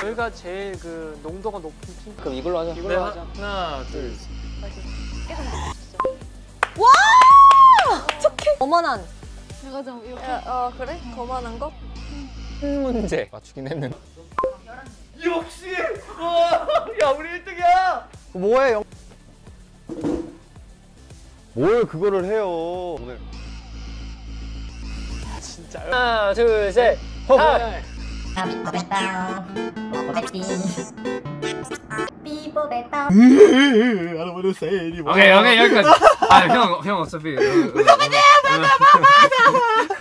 저희가 제일 그 농도가 높은 팀. 그럼 이걸로 하자. 이걸로 하자. 하나, 둘, 셋. 와! 어떡해. 거만한. 내가 좀 이렇게. 그래? 거만한 거? 문제 맞추긴 했는데. 역시! 와! 야, 우리 1등이야! 뭐해 뭘 그거를 해요 오늘. 진짜요? 하나, 둘, 셋. 하! 오케이, 여기까지. 아, 형 어차피.